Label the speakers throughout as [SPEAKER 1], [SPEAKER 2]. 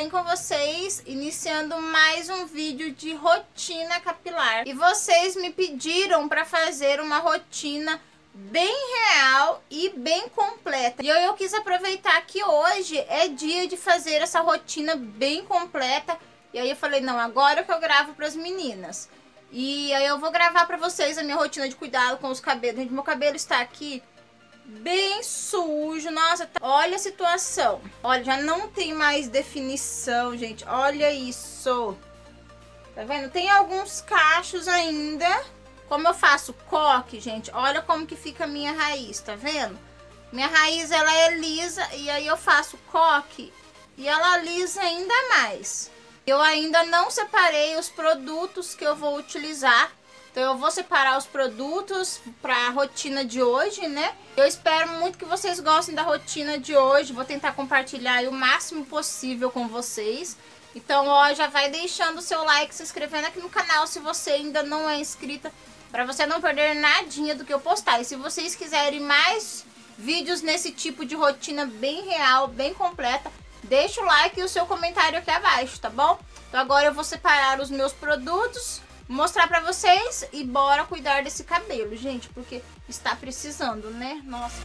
[SPEAKER 1] bem com vocês? Iniciando mais um vídeo de rotina capilar. E vocês me pediram para fazer uma rotina bem real e bem completa. E eu quis aproveitar que hoje é dia de fazer essa rotina bem completa. E aí eu falei, não, agora que eu gravo para as meninas. E aí eu vou gravar para vocês a minha rotina de cuidado com os cabelos. Gente, meu cabelo está aqui bem sujo, nossa, olha a situação. Olha, já não tem mais definição, gente. Olha isso. Tá vendo? Tem alguns cachos ainda. Como eu faço coque, gente, olha como que fica a minha raiz, tá vendo? Minha raiz, ela é lisa e aí eu faço coque e ela alisa ainda mais. Eu ainda não separei os produtos que eu vou utilizar. Então eu vou separar os produtos para a rotina de hoje, né? Eu espero muito que vocês gostem da rotina de hoje. Vou tentar compartilhar aí o máximo possível com vocês. Então, ó, já vai deixando o seu like, se inscrevendo aqui no canal se você ainda não é inscrita, para você não perder nadinha do que eu postar. E se vocês quiserem mais vídeos nesse tipo de rotina bem real, bem completa, deixa o like e o seu comentário aqui abaixo, tá bom? Então agora eu vou separar os meus produtos, mostrar pra vocês e bora cuidar desse cabelo, gente, porque está precisando, né? Nossa.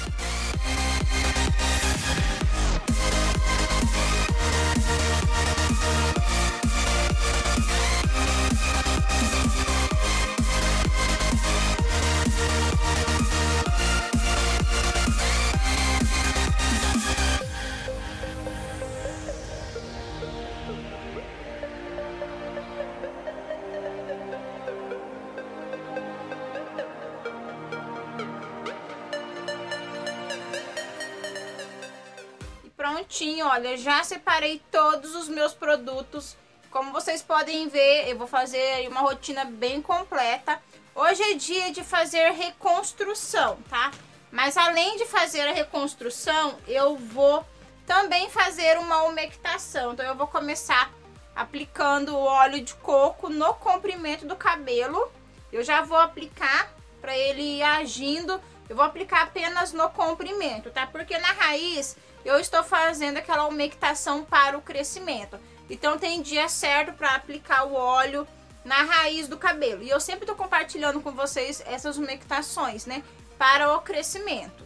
[SPEAKER 1] Prontinho, olha, já separei todos os meus produtos. Como vocês podem ver, eu vou fazer uma rotina bem completa. Hoje é dia de fazer reconstrução, tá? Mas além de fazer a reconstrução, eu vou também fazer uma umectação. Então eu vou começar aplicando o óleo de coco no comprimento do cabelo. Eu já vou aplicar para ele ir agindo. Eu vou aplicar apenas no comprimento, tá? Porque na raiz eu estou fazendo aquela umectação para o crescimento. Então tem dia certo para aplicar o óleo na raiz do cabelo. E eu sempre estou compartilhando com vocês essas umectações, né? Para o crescimento.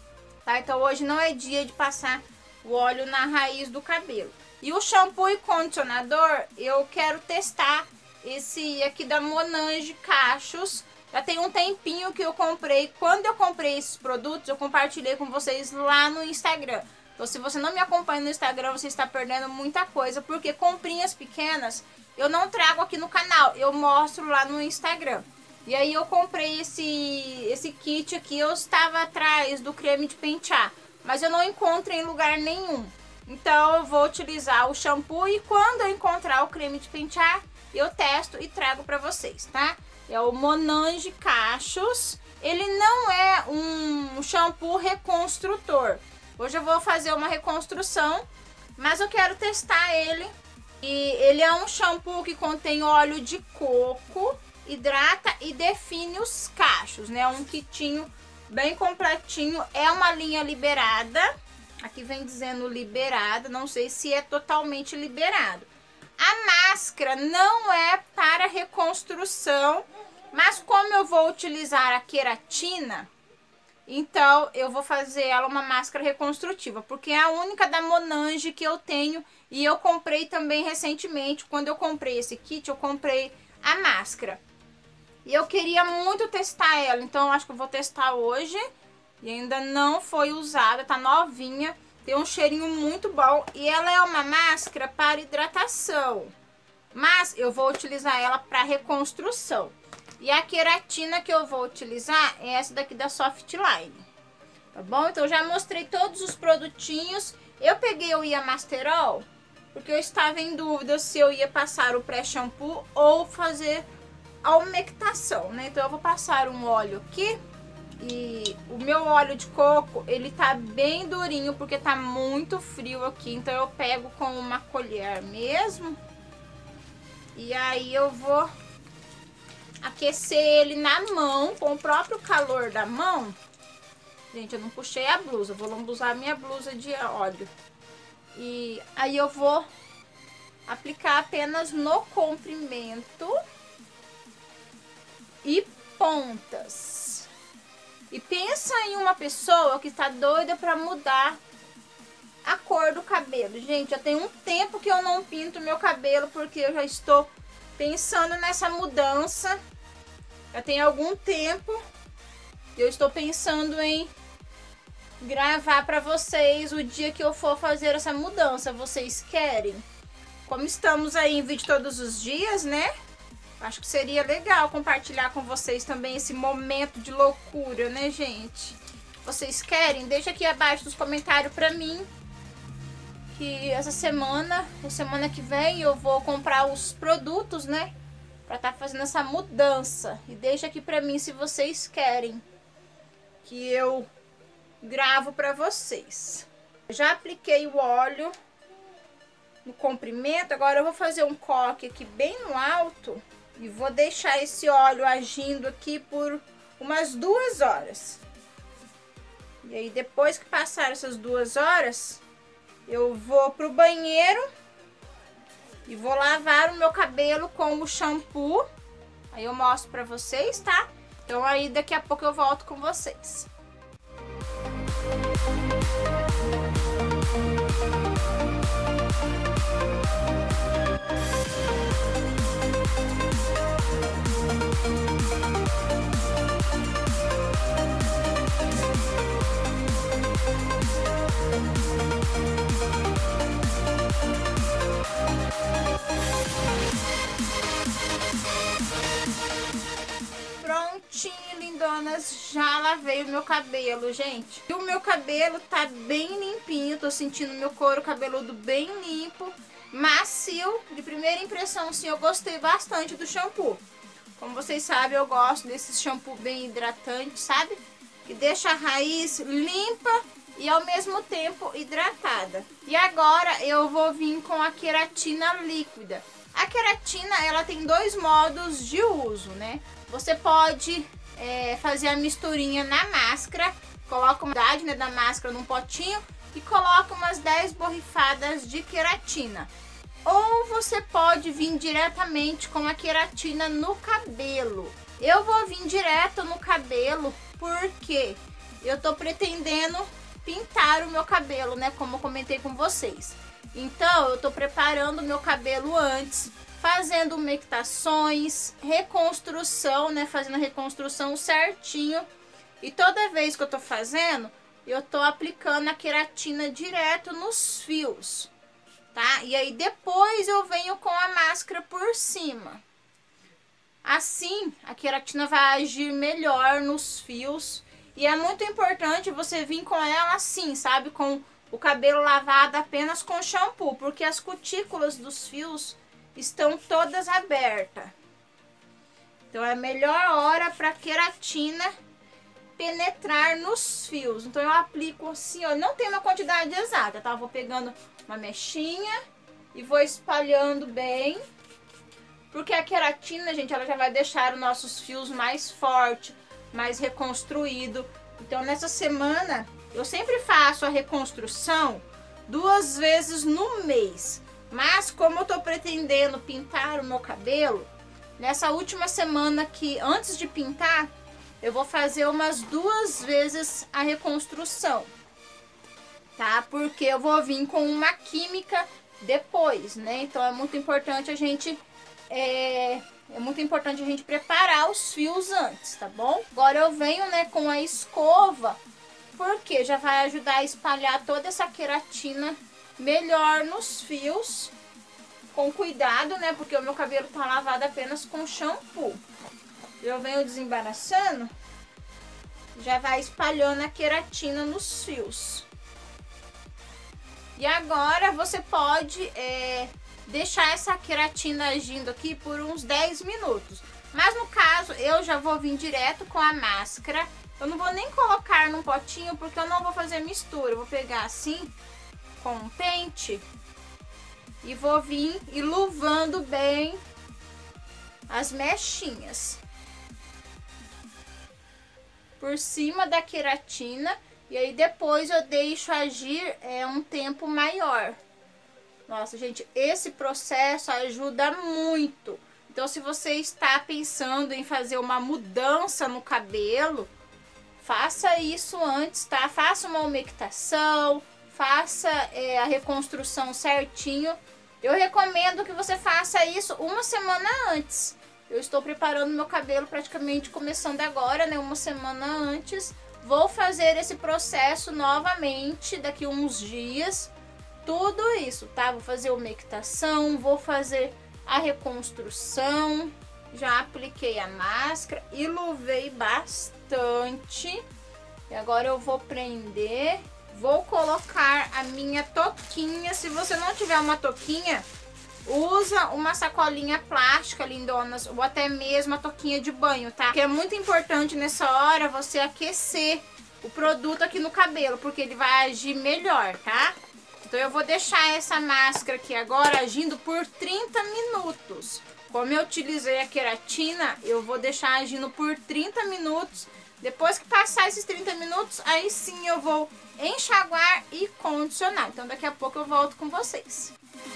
[SPEAKER 1] Tá? Então hoje não é dia de passar o óleo na raiz do cabelo. E o shampoo e condicionador, eu quero testar esse aqui da Monange Cachos. Já tem um tempinho que eu comprei. Quando eu comprei esses produtos, eu compartilhei com vocês lá no Instagram. Então, se você não me acompanha no Instagram, você está perdendo muita coisa. Porque comprinhas pequenas eu não trago aqui no canal. Eu mostro lá no Instagram. E aí eu comprei esse kit aqui. Eu estava atrás do creme de pentear, mas eu não encontro em lugar nenhum. Então eu vou utilizar o shampoo. E quando eu encontrar o creme de pentear, eu testo e trago para vocês, tá? É o Monange Cachos. Ele não é um shampoo reconstrutor. Hoje eu vou fazer uma reconstrução, mas eu quero testar ele. E ele é um shampoo que contém óleo de coco, hidrata e define os cachos, né? Um kitinho bem completinho. É uma linha liberada. Aqui vem dizendo liberada, não sei se é totalmente liberado. A máscara não é para reconstrução, mas como eu vou utilizar a queratina, então eu vou fazer ela uma máscara reconstrutiva, porque é a única da Monange que eu tenho e eu comprei também recentemente. Quando eu comprei esse kit, eu comprei a máscara. E eu queria muito testar ela, então eu acho que eu vou testar hoje. E ainda não foi usada, tá novinha. Tem um cheirinho muito bom e ela é uma máscara para hidratação, mas eu vou utilizar ela para reconstrução. E a queratina que eu vou utilizar é essa daqui da Softline, tá bom? Então já mostrei todos os produtinhos. Eu peguei o Iamasterol porque eu estava em dúvida se eu ia passar o pré-shampoo ou fazer a umectação, né? Então eu vou passar um óleo aqui. E o meu óleo de coco, ele tá bem durinho porque tá muito frio aqui. Então eu pego com uma colher mesmo. E aí eu vou aquecer ele na mão, com o próprio calor da mão. Gente, eu não puxei a blusa, vou lambuzar a minha blusa de óleo. E aí eu vou aplicar apenas no comprimento e pontas. E pensa em uma pessoa que tá doida pra mudar a cor do cabelo. Gente, já tem um tempo que eu não pinto meu cabelo, porque eu já estou pensando nessa mudança. Já tem algum tempo. Eu estou pensando em gravar pra vocês o dia que eu for fazer essa mudança. Vocês querem? Como estamos aí em vídeo todos os dias, né? Acho que seria legal compartilhar com vocês também esse momento de loucura, né, gente? Vocês querem? Deixa aqui abaixo nos comentários pra mim. Que essa semana, ou semana que vem, eu vou comprar os produtos, né? Pra tá fazendo essa mudança. E deixa aqui pra mim se vocês querem que eu gravo pra vocês. Já apliquei o óleo no comprimento. Agora eu vou fazer um coque aqui bem no alto. E vou deixar esse óleo agindo aqui por umas 2 horas. E aí depois que passar essas 2 horas, eu vou pro banheiro e vou lavar o meu cabelo com o shampoo. Aí eu mostro pra vocês, tá? Então aí daqui a pouco eu volto com vocês. Prontinho, lindonas, já lavei o meu cabelo, gente. E o meu cabelo tá bem limpinho, tô sentindo meu couro cabeludo bem limpo, macio. De primeira impressão, sim, eu gostei bastante do shampoo. Como vocês sabem, eu gosto desse shampoo bem hidratante, sabe? Que deixa a raiz limpa e ao mesmo tempo hidratada. E agora eu vou vir com a queratina líquida. A queratina, ela tem 2 modos de uso, né? Você pode fazer a misturinha na máscara, coloca uma unidade, né, da máscara num potinho e coloca umas 10 borrifadas de queratina. Ou você pode vir diretamente com a queratina no cabelo. Eu vou vir direto no cabelo porque eu tô pretendendo pintar o meu cabelo, né, como eu comentei com vocês. Então eu tô preparando o meu cabelo antes, fazendo umectações, reconstrução, né, fazendo a reconstrução certinho. E toda vez que eu tô fazendo, eu tô aplicando a queratina direto nos fios, tá? E aí depois eu venho com a máscara por cima. Assim, a queratina vai agir melhor nos fios. E é muito importante você vir com ela assim, sabe? Com o cabelo lavado apenas com shampoo, porque as cutículas dos fios estão todas abertas. Então é a melhor hora para queratina penetrar nos fios. Então eu aplico assim, ó, não tem uma quantidade exata, tá? Eu vou pegando uma mechinha e vou espalhando bem, porque a queratina, gente, ela já vai deixar os nossos fios mais forte, mais reconstruído. Então nessa semana eu sempre faço a reconstrução 2 vezes no mês. Mas como eu tô pretendendo pintar o meu cabelo, nessa última semana que antes de pintar, eu vou fazer umas 2 vezes a reconstrução, tá? Porque eu vou vir com uma química depois, né? Então é muito importante a gente preparar os fios antes, tá bom? Agora eu venho, né, com a escova, porque já vai ajudar a espalhar toda essa queratina melhor nos fios, com cuidado, né, porque o meu cabelo tá lavado apenas com shampoo. Eu venho desembaraçando, já vai espalhando a queratina nos fios. E agora você pode deixar essa queratina agindo aqui por uns 10 minutos. Mas no caso, eu já vou vir direto com a máscara. Eu não vou nem colocar num potinho, porque eu não vou fazer mistura. Eu vou pegar assim, com um pente, e vou vir iluvando bem as mechinhas por cima da queratina. E aí depois eu deixo agir um tempo maior. Nossa, gente, esse processo ajuda muito. Então, se você está pensando em fazer uma mudança no cabelo, faça isso antes, tá? Faça uma umectação, faça a reconstrução certinho. Eu recomendo que você faça isso uma semana antes. Eu estou preparando meu cabelo praticamente começando agora, né? Uma semana antes. Vou fazer esse processo novamente daqui uns dias. Tudo isso, tá? Vou fazer umectação, vou fazer a reconstrução. Já apliquei a máscara e luvei bastante. E agora eu vou prender. Vou colocar a minha touquinha. Se você não tiver uma touquinha, usa uma sacolinha plástica, lindonas, ou até mesmo a touquinha de banho, tá? Porque é muito importante nessa hora você aquecer o produto aqui no cabelo, porque ele vai agir melhor, tá? Então eu vou deixar essa máscara aqui agora agindo por 30 minutos. Como eu utilizei a queratina, eu vou deixar agindo por 30 minutos. Depois que passar esses 30 minutos, aí sim eu vou enxaguar e condicionar. Então daqui a pouco eu volto com vocês.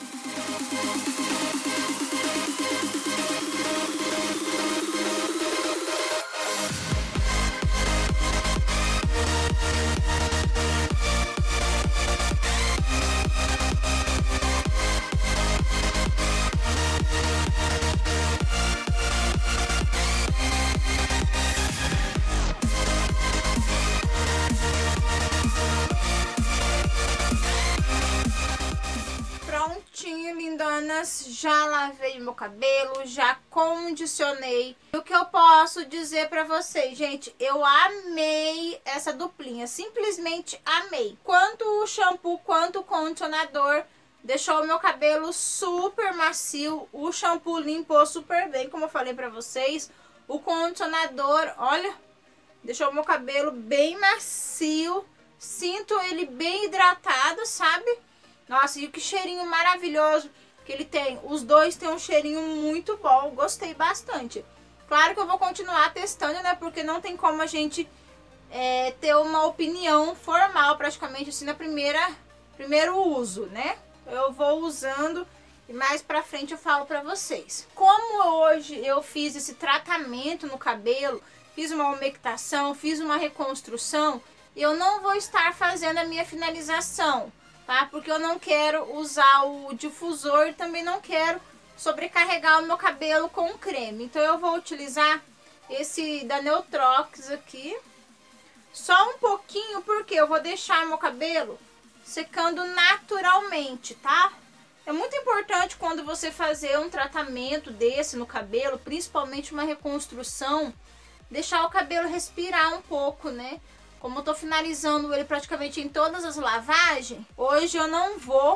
[SPEAKER 1] Prontinho, lindonas, já lavei meu cabelo, já condicionei. O que eu posso dizer pra vocês, gente, eu amei essa duplinha, simplesmente amei. Quanto o shampoo, quanto o condicionador, deixou o meu cabelo super macio. O shampoo limpou super bem, como eu falei pra vocês. O condicionador, olha, deixou o meu cabelo bem macio. Sinto ele bem hidratado, sabe? Nossa, e que cheirinho maravilhoso que ele tem. Os dois têm um cheirinho muito bom, gostei bastante. Claro que eu vou continuar testando, né? Porque não tem como a gente ter uma opinião formal praticamente assim na primeiro uso, né? Eu vou usando e mais pra frente eu falo pra vocês. Como hoje eu fiz esse tratamento no cabelo, fiz uma umectação, fiz uma reconstrução, eu não vou estar fazendo a minha finalização, tá? Porque eu não quero usar o difusor e também não quero sobrecarregar o meu cabelo com creme. Então eu vou utilizar esse da Neutrox aqui. Só um pouquinho, porque eu vou deixar meu cabelo secando naturalmente, tá? É muito importante quando você fazer um tratamento desse no cabelo, principalmente uma reconstrução, deixar o cabelo respirar um pouco, né? Como eu tô finalizando ele praticamente em todas as lavagens, hoje eu não vou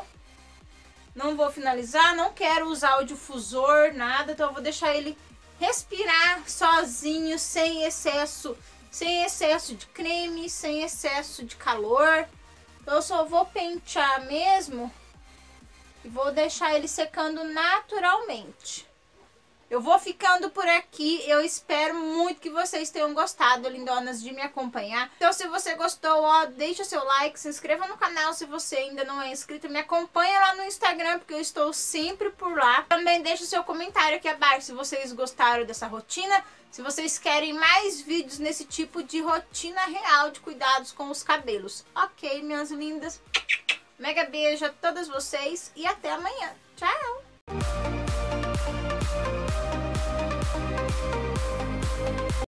[SPEAKER 1] finalizar, não quero usar o difusor, nada, então eu vou deixar ele respirar sozinho, sem excesso de creme, sem excesso de calor. Então eu só vou pentear mesmo e vou deixar ele secando naturalmente. Eu vou ficando por aqui, eu espero muito que vocês tenham gostado, lindonas, de me acompanhar. Então se você gostou, ó, deixa o seu like, se inscreva no canal se você ainda não é inscrito, me acompanha lá no Instagram, porque eu estou sempre por lá. Também deixa o seu comentário aqui abaixo se vocês gostaram dessa rotina, se vocês querem mais vídeos nesse tipo de rotina real de cuidados com os cabelos. Ok, minhas lindas? Mega beijo a todas vocês e até amanhã. Tchau!